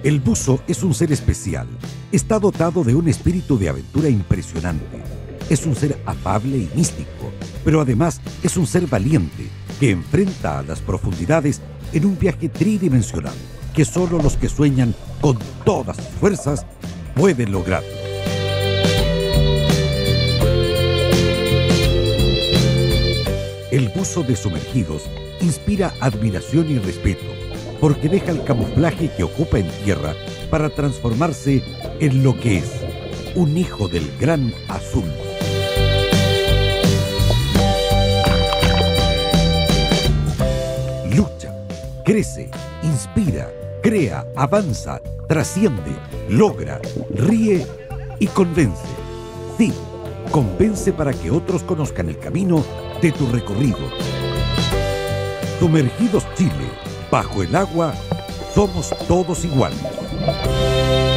El buzo es un ser especial. Está dotado de un espíritu de aventura impresionante. Es un ser afable y místico, pero además es un ser valiente que enfrenta a las profundidades en un viaje tridimensional que solo los que sueñan con todas sus fuerzas pueden lograr. El buzo de sumergidos inspira admiración y respeto porque deja el camuflaje que ocupa en tierra para transformarse en lo que es, un hijo del gran azul. Lucha, crece, inspira, crea, avanza, trasciende, logra, ríe y convence. Sí, convence para que otros conozcan el camino de tu recorrido. Sumergidos Chile, bajo el agua, somos todos iguales.